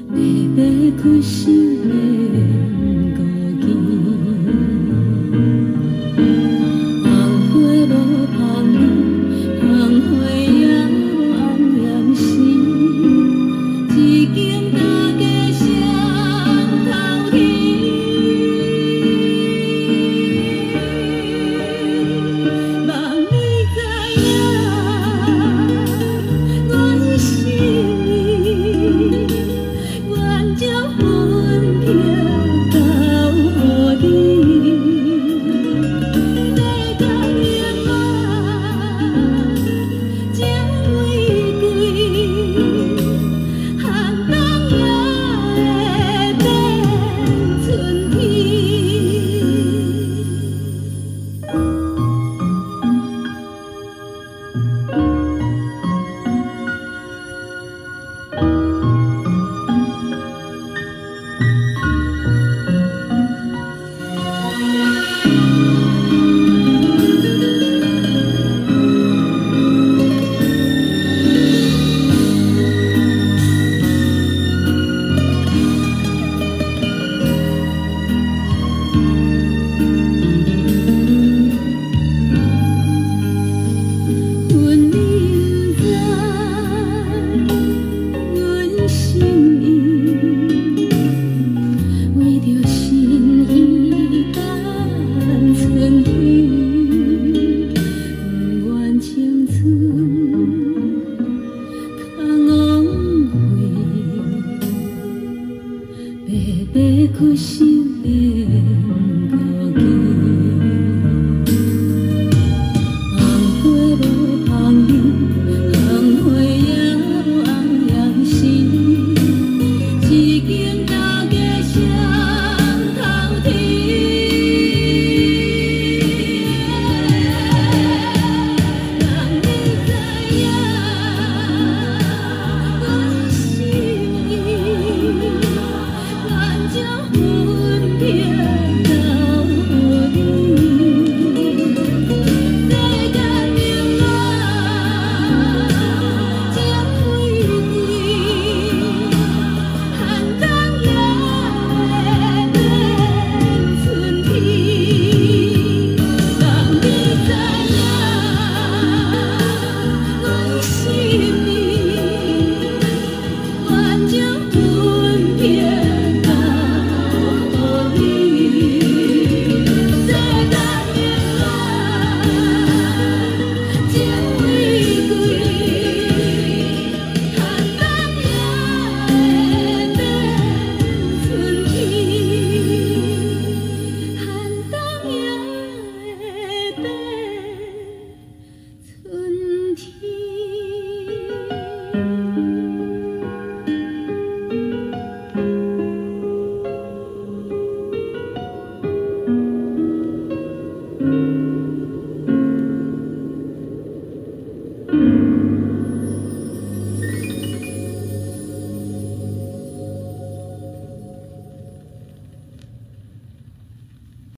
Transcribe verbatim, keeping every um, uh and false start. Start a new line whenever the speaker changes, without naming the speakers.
要开心的孤见，红花无香味，红花也无红艳时，一间大家双头天，望你知影，阮心意。愿将分票交予你，世间命啊，情玫瑰，寒冬也会变春天。开心的孤见，红花无香味，红花也无红艳时，一间大家双头天，让你知影，阮心意。愿将分票交予你，世间命啊，情玫瑰，寒冬也会变春天。让你知影，阮心意，愿将。